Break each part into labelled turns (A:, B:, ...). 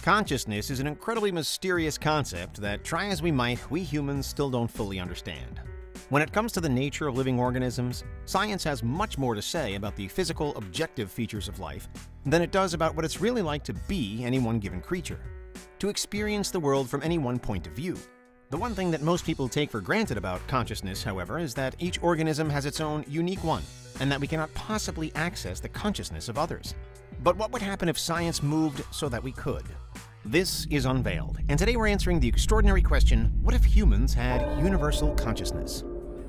A: Consciousness is an incredibly mysterious concept that, try as we might, we humans still don't fully understand. When it comes to the nature of living organisms, science has much more to say about the physical, objective features of life than it does about what it's really like to be any one given creature, to experience the world from any one point of view. The one thing that most people take for granted about consciousness, however, is that each organism has its own unique one, and that we cannot possibly access the consciousness of others. But what would happen if science moved so that we could? This is Unveiled, and today we're answering the extraordinary question, what if humans had universal consciousness?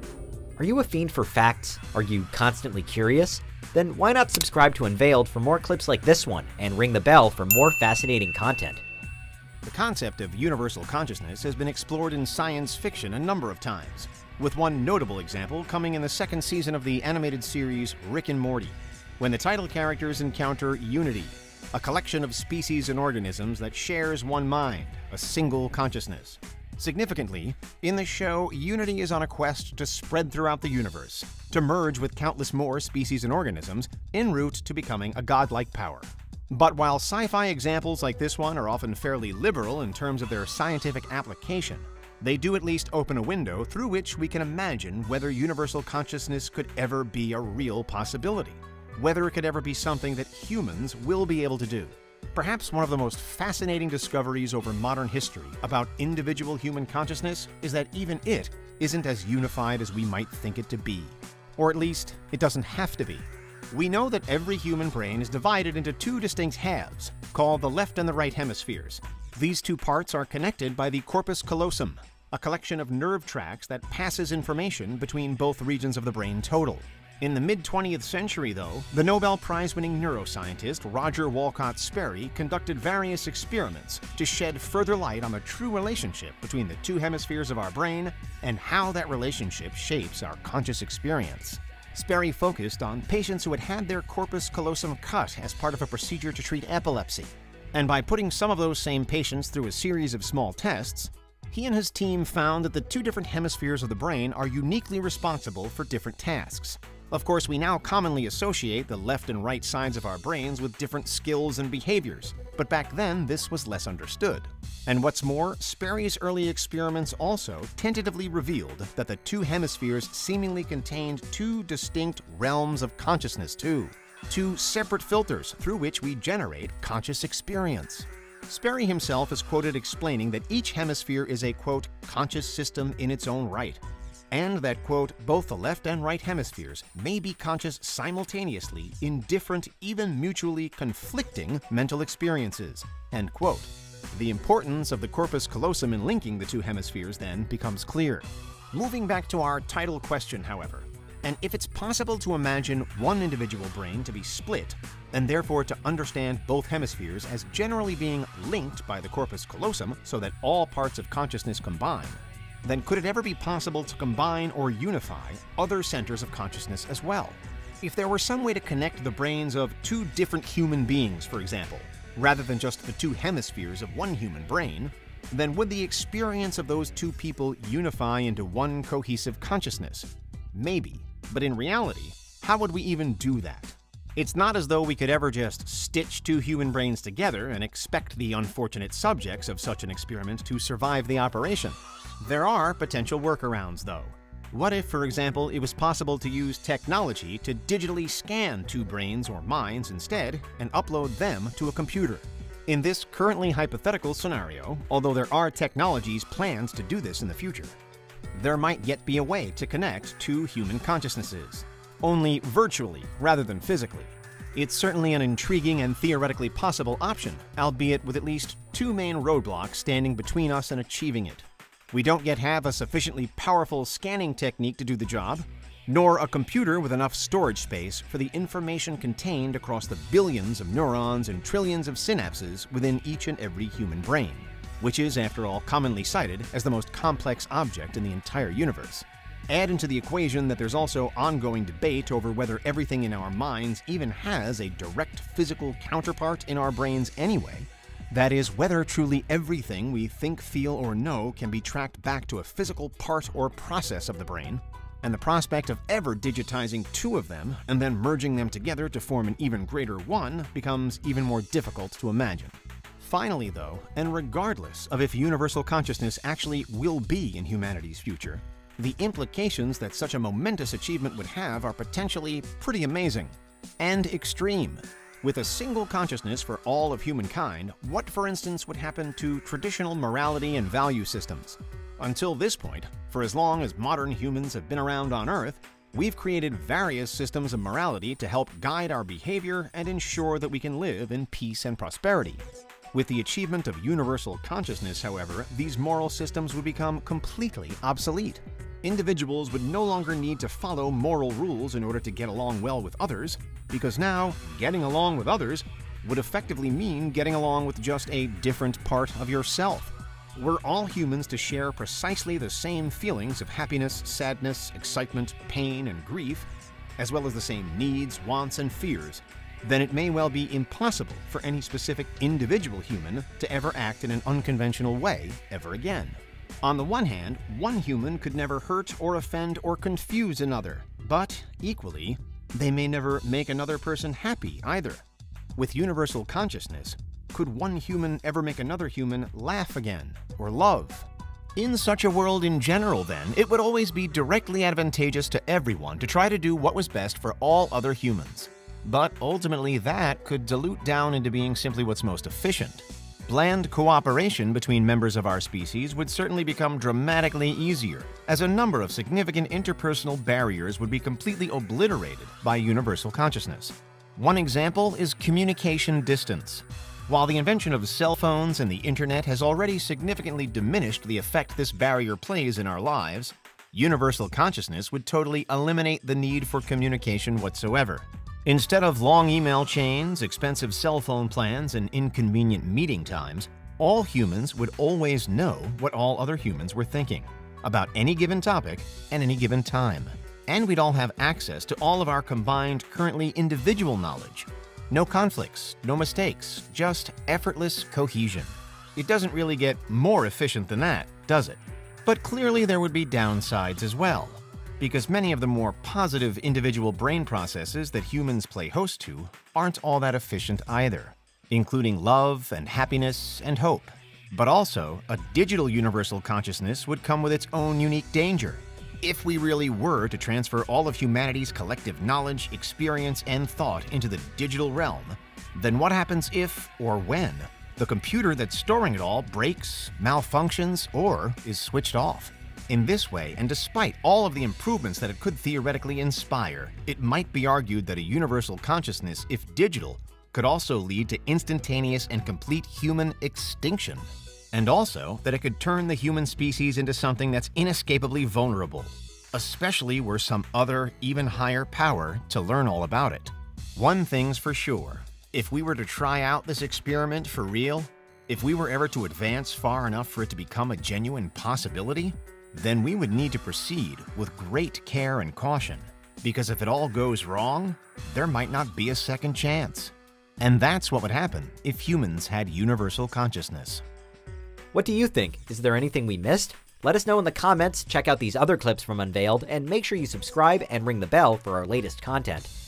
B: Are you a fiend for facts? Are you constantly curious? Then why not subscribe to Unveiled for more clips like this one, and ring the bell for more fascinating content.
A: The concept of universal consciousness has been explored in science fiction a number of times, with one notable example coming in the second season of the animated series Rick and Morty, when the title characters encounter Unity, a collection of species and organisms that shares one mind, a single consciousness. Significantly, in the show, Unity is on a quest to spread throughout the universe, to merge with countless more species and organisms en route to becoming a godlike power. But while sci-fi examples like this one are often fairly liberal in terms of their scientific application, they do at least open a window through which we can imagine whether universal consciousness could ever be a real possibility, whether it could ever be something that humans will be able to do. Perhaps one of the most fascinating discoveries over modern history about individual human consciousness is that even it isn't as unified as we might think it to be. Or at least, it doesn't have to be. We know that every human brain is divided into two distinct halves, called the left and the right hemispheres. These two parts are connected by the corpus callosum, a collection of nerve tracts that passes information between both regions of the brain total. In the mid-20th century, though, the Nobel Prize-winning neuroscientist Roger Walcott Sperry conducted various experiments to shed further light on the true relationship between the two hemispheres of our brain and how that relationship shapes our conscious experience. Sperry focused on patients who had had their corpus callosum cut as part of a procedure to treat epilepsy. And by putting some of those same patients through a series of small tests, he and his team found that the two different hemispheres of the brain are uniquely responsible for different tasks. Of course, we now commonly associate the left and right sides of our brains with different skills and behaviors, but back then this was less understood. And what's more, Sperry's early experiments also tentatively revealed that the two hemispheres seemingly contained two distinct realms of consciousness too, two separate filters through which we generate conscious experience. Sperry himself is quoted explaining that each hemisphere is a, quote, conscious system in its own right, and that, quote, both the left and right hemispheres may be conscious simultaneously in different, even mutually conflicting mental experiences, end quote. The importance of the corpus callosum in linking the two hemispheres then becomes clear. Moving back to our title question, however, and if it's possible to imagine one individual brain to be split, and therefore to understand both hemispheres as generally being linked by the corpus callosum so that all parts of consciousness combine, then could it ever be possible to combine or unify other centers of consciousness as well? If there were some way to connect the brains of two different human beings, for example, rather than just the two hemispheres of one human brain, then would the experience of those two people unify into one cohesive consciousness? Maybe, but in reality, how would we even do that? It's not as though we could ever just stitch two human brains together and expect the unfortunate subjects of such an experiment to survive the operation. There are potential workarounds, though. What if, for example, it was possible to use technology to digitally scan two brains or minds instead and upload them to a computer? In this currently hypothetical scenario, although there are technologies planned to do this in the future, there might yet be a way to connect two human consciousnesses, only virtually rather than physically. It's certainly an intriguing and theoretically possible option, albeit with at least two main roadblocks standing between us and achieving it. We don't yet have a sufficiently powerful scanning technique to do the job, nor a computer with enough storage space for the information contained across the billions of neurons and trillions of synapses within each and every human brain, which is, after all, commonly cited as the most complex object in the entire universe. Add into the equation that there's also ongoing debate over whether everything in our minds even has a direct physical counterpart in our brains anyway. That is, whether truly everything we think, feel, or know can be tracked back to a physical part or process of the brain, and the prospect of ever digitizing two of them and then merging them together to form an even greater one becomes even more difficult to imagine. Finally, though, and regardless of if universal consciousness actually will be in humanity's future, the implications that such a momentous achievement would have are potentially pretty amazing and extreme. With a single consciousness for all of humankind, what, for instance, would happen to traditional morality and value systems? Until this point, for as long as modern humans have been around on Earth, we've created various systems of morality to help guide our behavior and ensure that we can live in peace and prosperity. With the achievement of universal consciousness, however, these moral systems would become completely obsolete. Individuals would no longer need to follow moral rules in order to get along well with others, because now, getting along with others would effectively mean getting along with just a different part of yourself. We're all humans to share precisely the same feelings of happiness, sadness, excitement, pain, and grief, as well as the same needs, wants, and fears. Then it may well be impossible for any specific individual human to ever act in an unconventional way ever again. On the one hand, one human could never hurt or offend or confuse another, but equally, they may never make another person happy either. With universal consciousness, could one human ever make another human laugh again or love? In such a world in general, then, it would always be directly advantageous to everyone to try to do what was best for all other humans. But ultimately, that could dilute down into being simply what's most efficient. Bland cooperation between members of our species would certainly become dramatically easier, as a number of significant interpersonal barriers would be completely obliterated by universal consciousness. One example is communication distance. While the invention of cell phones and the internet has already significantly diminished the effect this barrier plays in our lives, universal consciousness would totally eliminate the need for communication whatsoever. Instead of long email chains, expensive cell phone plans, and inconvenient meeting times, all humans would always know what all other humans were thinking about any given topic at any given time. And we'd all have access to all of our combined, currently individual knowledge. No conflicts, no mistakes, just effortless cohesion. It doesn't really get more efficient than that, does it? But clearly there would be downsides as well, because many of the more positive individual brain processes that humans play host to aren't all that efficient either, including love and happiness and hope. But also, a digital universal consciousness would come with its own unique danger. If we really were to transfer all of humanity's collective knowledge, experience, and thought into the digital realm, then what happens if, or when, the computer that's storing it all breaks, malfunctions, or is switched off? In this way, and despite all of the improvements that it could theoretically inspire, it might be argued that a universal consciousness, if digital, could also lead to instantaneous and complete human extinction. And also that it could turn the human species into something that's inescapably vulnerable, especially were some other, even higher power to learn all about it. One thing's for sure, if we were to try out this experiment for real, if we were ever to advance far enough for it to become a genuine possibility, then we would need to proceed with great care and caution, because if it all goes wrong, there might not be a second chance. And that's what would happen if humans had universal consciousness.
B: What do you think? Is there anything we missed? Let us know in the comments, check out these other clips from Unveiled, and make sure you subscribe and ring the bell for our latest content.